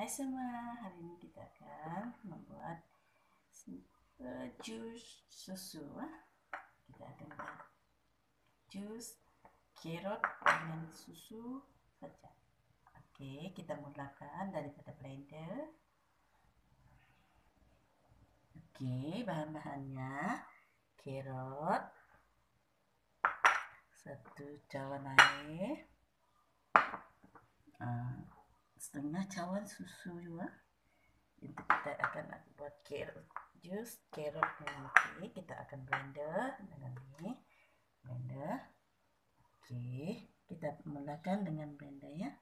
Hai semua, hari ini kita akan membuat jus susu. Kita akan buat jus carrot dengan susu saja. Okey, kita mulakan daripada blender. Okey, bahan-bahannya carrot, 1 cawan air, setengah cawan susu juga. Itu kita akan buat jus carrot nanti. Kita akan blender dengan ini, blender. Okey, kita mulakan dengan blender ya.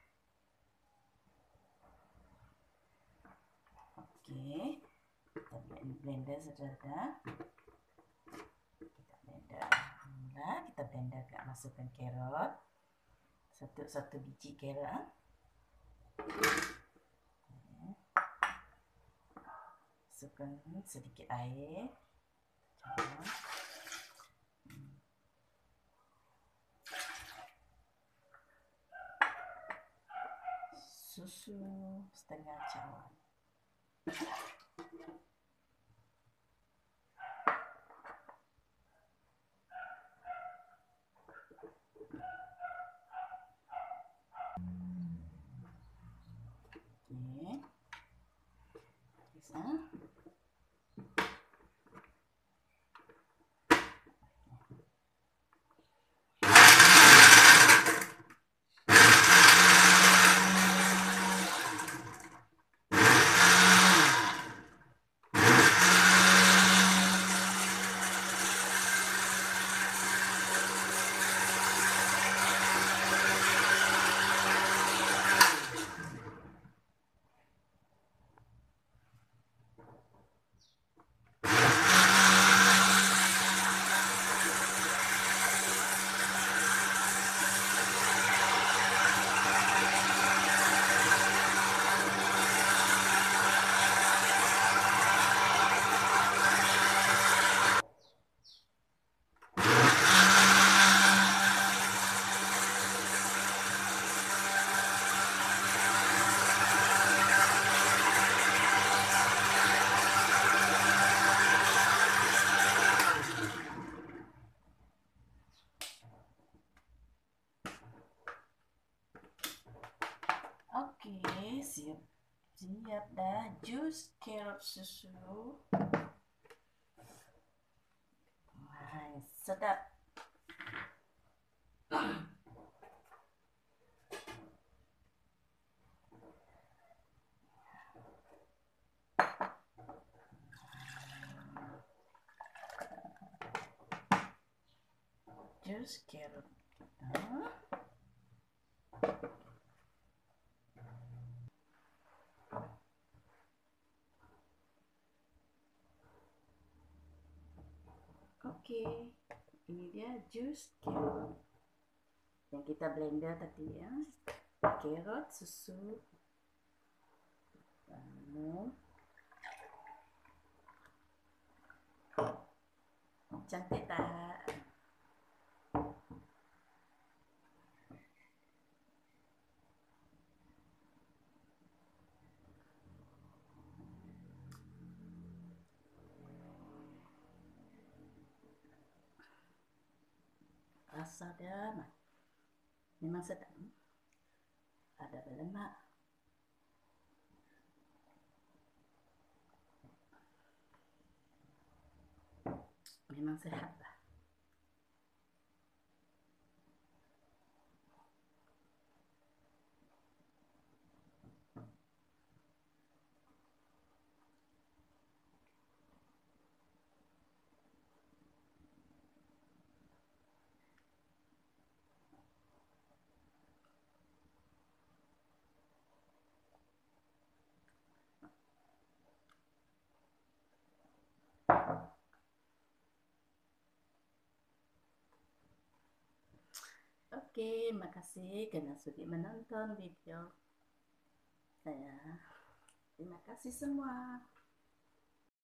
Okey, kita blender saja. Kita blender. Mula kita blender, masukkan carrot, satu biji carrot. Masukkan sedikit air, susu setengah cawan. Okey, bisa. Okey, siap dah jus carrot susu. Sedap. Jus carrot kita. Okey, ini dia jus carrot yang kita blender tadi ya. Carrot, susu, lemon. Cantik tak? Rasa dia memang sedap. Ada berlemak. Memang sehat lah. Okey, makasih kerana sudi menonton video saya. Terima kasih semua.